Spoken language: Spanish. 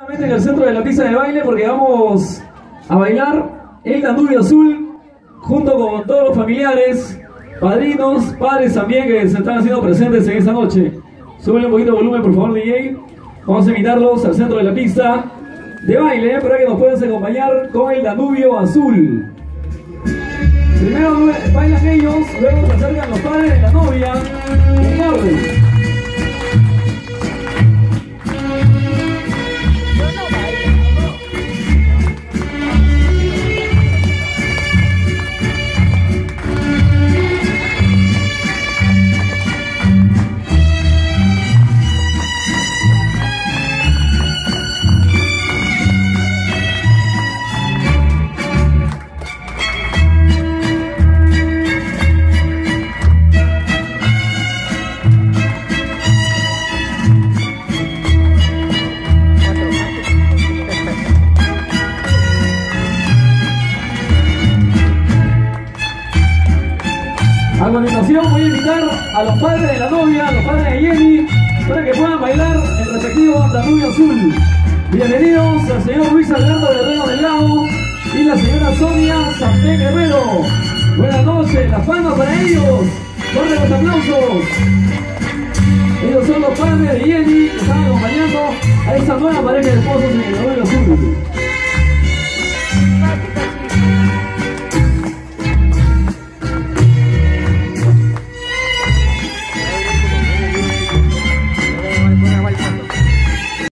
En el centro de la pista de baile, porque vamos a bailar el Danubio Azul junto con todos los familiares, padrinos, padres también que se están haciendo presentes en esta noche. Súbele un poquito de volumen, por favor, DJ. Vamos a invitarlos al centro de la pista de baile para que nos puedan acompañar con el Danubio Azul. Primero bailan ellos, luego se acercan los padres de la novia en orden. A continuación voy a invitar a los padres de la novia, a los padres de Jenny, para que puedan bailar el respectivo Danubio Azul. Bienvenidos al señor Luis Alberto Guerrero del Lago y la señora Sonia Santé Guerrero. Buenas noches, las palmas para ellos. Fuerte los aplausos. Ellos son los padres de Jenny que están acompañando a esta nueva pareja de esposos en el Danubio Azul.